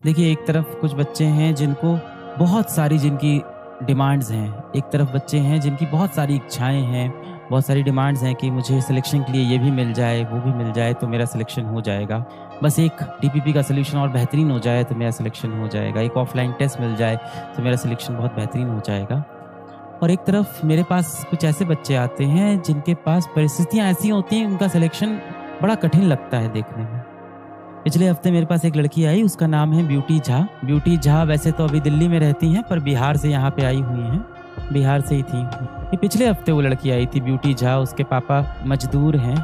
देखिए, एक तरफ कुछ बच्चे हैं जिनको बहुत सारी जिनकी डिमांड्स हैं, एक तरफ बच्चे हैं जिनकी बहुत सारी इच्छाएँ हैं, बहुत सारी डिमांड्स हैं कि मुझे सिलेक्शन के लिए ये भी मिल जाए, वो भी मिल जाए तो मेरा सिलेक्शन हो जाएगा। बस एक डीपीपी का सॉल्यूशन और बेहतरीन हो जाए तो मेरा सिलेक्शन हो जाएगा, एक ऑफलाइन टेस्ट मिल जाए तो मेरा सिलेक्शन बहुत बेहतरीन हो जाएगा। और एक तरफ मेरे पास कुछ ऐसे बच्चे आते हैं जिनके पास परिस्थितियाँ ऐसी होती हैं, उनका सिलेक्शन बड़ा कठिन लगता है देखने में। पिछले हफ्ते मेरे पास एक लड़की आई, उसका नाम है ब्यूटी झा। ब्यूटी झा वैसे तो अभी दिल्ली में रहती हैं, पर बिहार से यहाँ पे आई हुई हैं, बिहार से ही थी। ये पिछले हफ्ते वो लड़की आई थी ब्यूटी झा। उसके पापा मजदूर हैं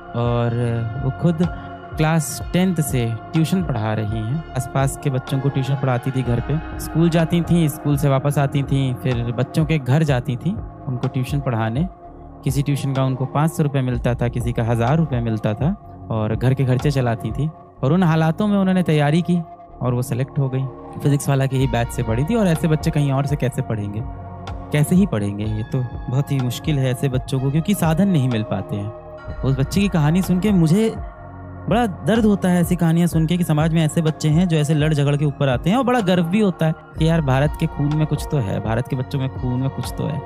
और वो खुद क्लास 10th से ट्यूशन पढ़ा रही हैं। आसपास के बच्चों को ट्यूशन पढ़ाती थी घर पे। स्कूल जाती थी, स्कूल से वापस आती थी, फिर बच्चों के घर जाती थी उनको ट्यूशन पढ़ाने। किसी ट्यूशन का उनको 500 रुपये मिलता था, किसी का 1000 रुपये मिलता था, और घर के खर्चे चलाती थी। और उन हालातों में उन्होंने तैयारी की और वो सेलेक्ट हो गई। फिजिक्स वाला के ही बैच से पढ़ी थी, और ऐसे बच्चे कहीं और से कैसे पढ़ेंगे, कैसे ही पढ़ेंगे, ये तो बहुत ही मुश्किल है ऐसे बच्चों को, क्योंकि साधन नहीं मिल पाते हैं। उस बच्चे की कहानी सुन के मुझे बड़ा दर्द होता है, ऐसी कहानियां सुन के कि समाज में ऐसे बच्चे हैं जो ऐसे लड़ झगड़ के ऊपर आते हैं। और बड़ा गर्व भी होता है कि यार भारत के खून में कुछ तो है, भारत के बच्चों में खून में कुछ तो है।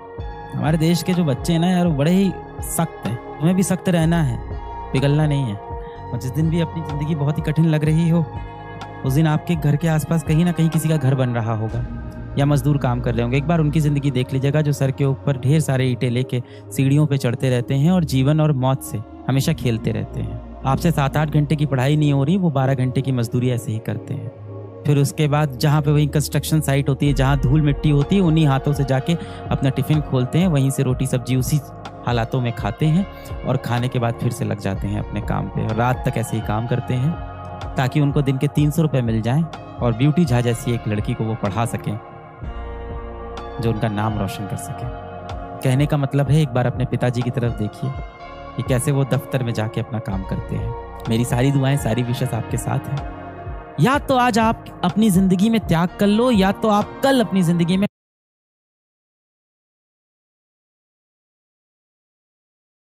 हमारे देश के जो बच्चे हैं ना यार, वो बड़े ही सख्त हैं। हमें भी सख्त रहना है, पिघलना नहीं है। और जिस दिन भी अपनी ज़िंदगी बहुत ही कठिन लग रही हो, उस दिन आपके घर के आसपास कहीं ना कहीं किसी का घर बन रहा होगा या मजदूर काम कर रहे होंगे। एक बार उनकी ज़िंदगी देख लीजिएगा, जो सर के ऊपर ढेर सारे ईंटें लेके सीढ़ियों पे चढ़ते रहते हैं और जीवन और मौत से हमेशा खेलते रहते हैं। आपसे 7-8 घंटे की पढ़ाई नहीं हो रही, वो 12 घंटे की मजदूरी ऐसे ही करते हैं। फिर उसके बाद जहाँ पे वही कंस्ट्रक्शन साइट होती है, जहाँ धूल मिट्टी होती है, उन्हीं हाथों से जाके अपना टिफ़िन खोलते हैं, वहीं से रोटी सब्जी उसी हालातों में खाते हैं, और खाने के बाद फिर से लग जाते हैं अपने काम पे, और रात तक ऐसे ही काम करते हैं ताकि उनको दिन के 300 रुपये मिल जाएं और ब्यूटी झा जैसी एक लड़की को वो पढ़ा सकें जो उनका नाम रोशन कर सके। कहने का मतलब है, एक बार अपने पिताजी की तरफ देखिए कि कैसे वो दफ्तर में जाके अपना काम करते हैं। मेरी सारी दुआएं, सारी विशेष आपके साथ हैं। या तो आज आप अपनी जिंदगी में त्याग कर लो, या तो आप कल अपनी जिंदगी में